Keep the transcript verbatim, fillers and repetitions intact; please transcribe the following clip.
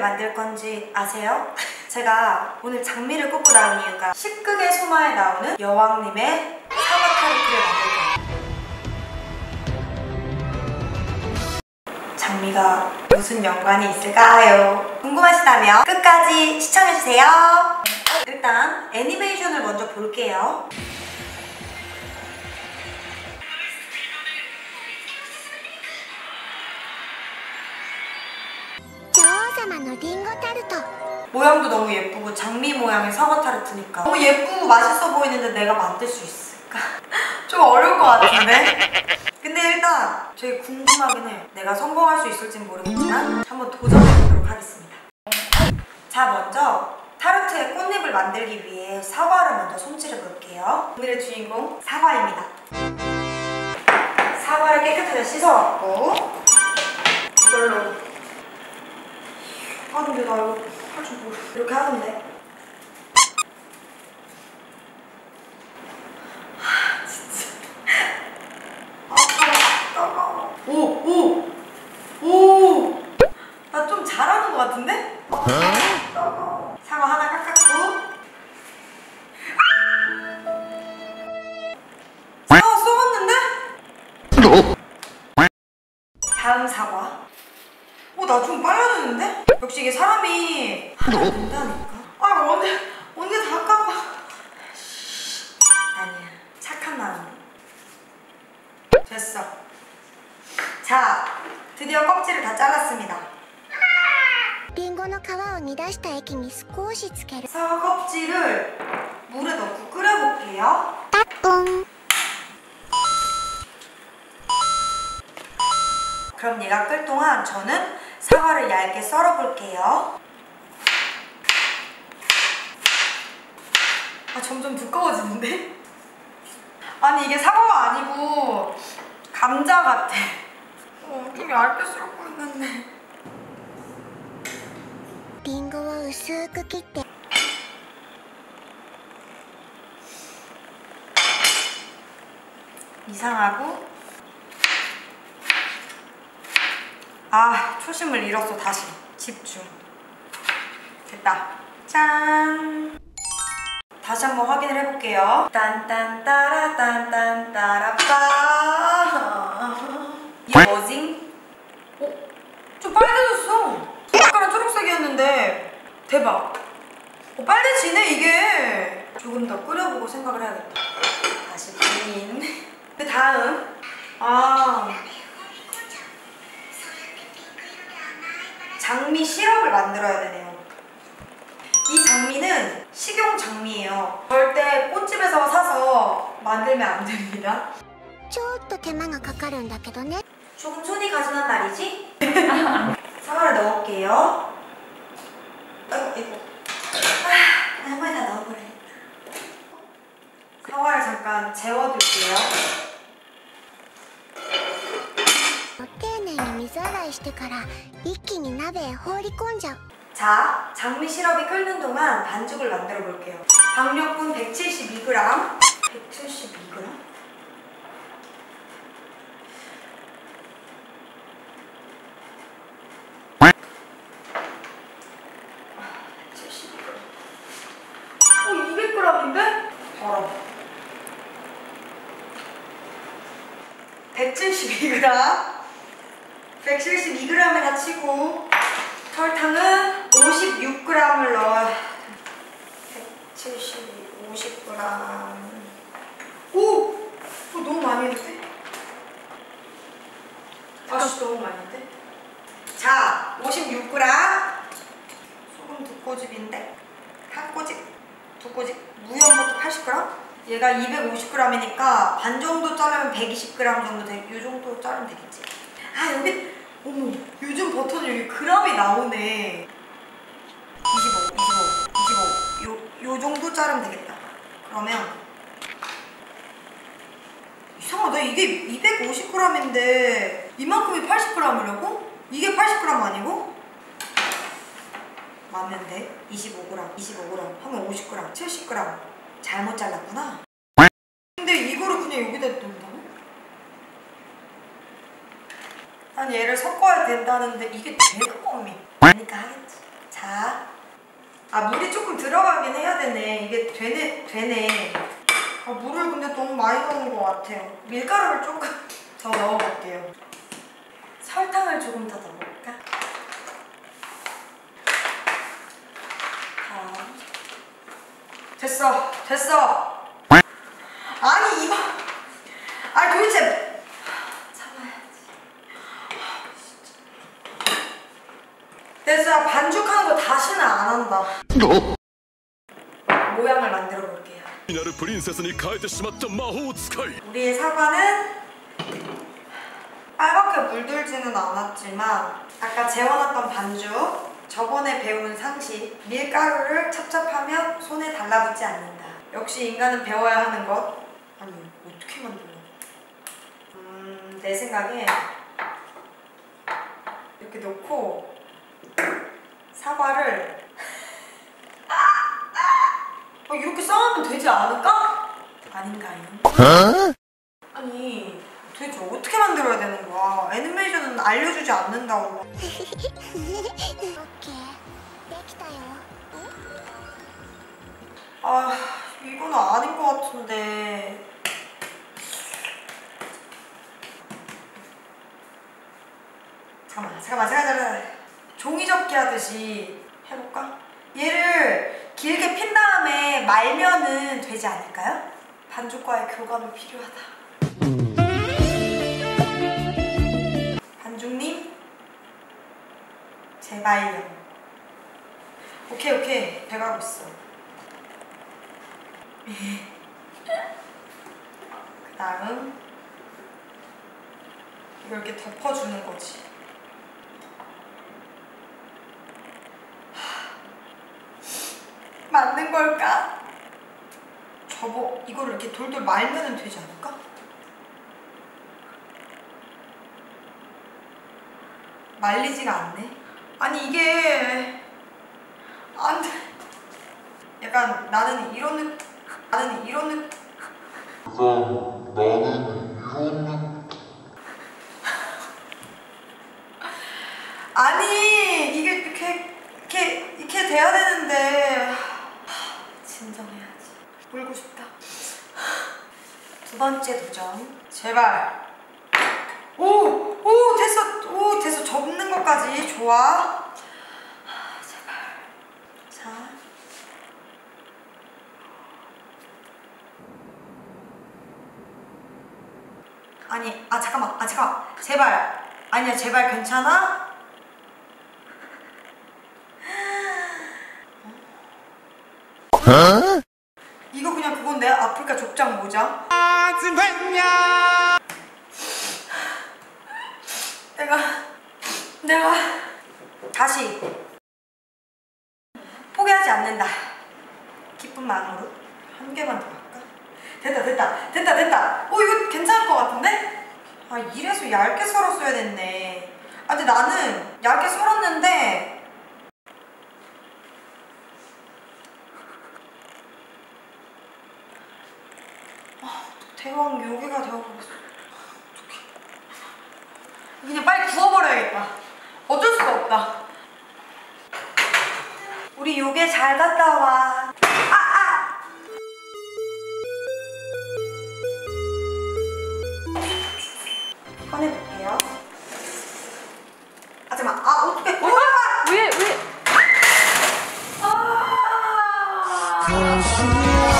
만들 건지 아세요? 제가 오늘 장미를 꽂고 나온 이유가 십극의 소마에 나오는 여왕님의 사과 타르트를 만들 거예요. 장미가 무슨 연관이 있을까요? 궁금하시다면 끝까지 시청해주세요. 일단 애니메이션을 먼저 볼게요. 女王様のリンゴタルト 모양도 너무 예쁘고 장미 모양의 사과 타르트니까 너무 예쁘고 맛있어 보이는데 내가 만들 수 있을까? 좀 어려울 것 같은데? 근데 일단 되게 궁금하긴 해요. 내가 성공할 수 있을진 모르겠지만 한번 도전해보도록 하겠습니다. 자, 먼저 타르트의 꽃잎을 만들기 위해 사과를 먼저 손질해 볼게요. 오늘의 주인공 사과입니다. 사과를 깨끗하게 씻어갖고 이걸로 아 근데 나 이거 할 줄 모르 이렇게 하던데. 아 진짜 아 따가워. 오! 오! 오! 나 좀 잘하는 것 같은데? 아 따가워. 사과 하나 깎았고 사과 썩었는데? 다음 사과. 어, 나 좀 빨라졌는데? 역시 이게 사람이 하나 된다니까? 아, 언제, 언제 다 까봐. 아니야. 착한 마음. 됐어. 자, 드디어 껍질을 다 잘랐습니다. リンゴの皮を煮出した液に少しつける 사과 껍질을 물에 넣고 끓여볼게요. 따뚱 그럼 얘가 끓 동안 저는 사과를 얇게 썰어볼게요. 아, 점점 두꺼워지는데? 아니, 이게 사과가 아니고 감자 같아. 어, 좀 얇게 썰고 있는데. リンゴを薄く切って 이상하고 아, 초심을 잃었어. 다시 집중. 됐다. 짠. 다시 한번 확인을 해볼게요. 딴딴따라 딴딴따라빠. 이게 뭐지? 어? 좀 빨개졌어. 아까랑 초록색이었는데 대박. 어, 빨개지네 이게. 조금 더 끓여보고 생각을 해야겠다. 다시 빈. 그 다음 아 장미 시럽을 만들어야 되네요. 이 장미는 식용 장미예요. 절대 꽃집에서 사서 만들면 안 됩니다. ちょっと手間がかかるんだけどね 조금 손이 가지난 말이지? 사과를 넣을게요. 아이고, 아이고. 아, 한 번에 다 넣어버려. 사과를 잠깐 재워둘게요. 丁寧に水洗いしてから一気に鍋へ放り込んじゃう 자, 장미 시럽이 끓는 동안 반죽을 만들어 볼게요. 박력분 백칠십이 그램. 백칠십이 그램? 칠십이 그램. 어, 이백 그램인데? 더러. 백칠십이 그램. 백칠십이 그램에다 치고 설탕은 오십육 그램을 넣어야 백칠십이, 오십 그램. 오! 어, 너무 많이 했는데? 아씨, 너무 많이 했는데? 자, 오십육 그램. 소금 두 꼬집인데 한 꼬집, 두 꼬집. 무염버터 팔십 그램. 얘가 이백오십 그램이니까 반 정도 자르면 백이십 그램 정도 돼. 이 정도 자르면 되겠지. 아, 여기 어머, 요즘 버터는 여기 그램이 나오네. 이십오, 이십오, 이십오. 요, 요 정도 자르면 되겠다. 그러면 이상하다. 이게 이백오십 그램인데 이만큼이 팔십 그램이라고? 이게 팔십 그램 아니고? 맞는데? 이십오 그램, 이십오 그램 하면 오십 그램, 칠십 그램. 잘못 잘랐구나. 근데 이거를 그냥 여기다 넣는다고? 난 얘를 섞어야 된다는데 이게 될까? 어미 그러니까 하겠지. 자, 아 물이 조금 들어가긴 해야 되네. 이게 되네, 되네. 아, 물을 근데 너무 많이 넣은 것 같아요. 밀가루를 조금 더 넣어볼게요. 설탕을 조금 더 넣어볼까? 자, 됐어, 됐어. 아니 이거, 아니 도대체 참아야지. 됐어, 반죽하는 거 다시는 안 한다. 모양을 만들어 볼게요. 우리의 사과는 빨갛게 물들지는 않았지만 아까 재워놨던 반죽, 저번에 배운 상식, 밀가루를 찹찹하면 손에 달라붙지 않는다. 역시 인간은 배워야 하는 것. 아니 어떻게 만들어? 음, 내 생각에 이렇게 놓고 사과를 어, 이렇게 쌓으면 되지 않을까? 아닌가요? 어? 아니 도대체 어떻게 만들어야 되는 거야? 애니메이션은 알려주지 않는다고. 오케이. できたよ. 아 이거는 아닌 것 같은데. 잠깐만 잠깐만 잠깐만 종이 접기 하듯이 해볼까? 얘를 길게 핀 다음에 말면은 되지 않을까요? 반죽과의 교감이 필요하다. 반죽님 제발요. 오케이 오케이 돼가고 있어. 그 다음 이걸 이렇게 덮어주는 거지. 맞는 걸까? 저거 이거를 이렇게 돌돌 말면 되지 않을까? 말리지가 않네. 아니 이게 안 돼. 약간 나는 이런 느 나는 이런 느 약간 나는 이런 느 아니 이게 이렇게 이렇게 이렇게 돼야 되는데. 진정해야지. 울고 싶다. 두 번째 도전. 제발. 오! 오! 됐어! 오! 됐어! 접는 것까지. 좋아. 제발. 자. 아니, 아, 잠깐만. 아, 잠깐만. 제발. 아니야, 제발 괜찮아? 어? 이거 그냥 그건데? 아프리카 족장 모자? 내가 내가 다시 포기하지 않는다. 기쁜 마음으로 한 개만 더 할까? 됐다 됐다 됐다 됐다. 어 이거 괜찮을 것 같은데? 아 이래서 얇게 썰었어야 됐네. 아 근데 나는 얇게 썰었는데 대왕 요괴가 되어버렸어. 그냥 빨리 구워버려야겠다. 어쩔 수가 없다. 우리 요괴 잘 갔다 와. 아! 아! 꺼내볼게요. 아 잠깐만. 아 어떡해. 우와! 왜 왜? 아!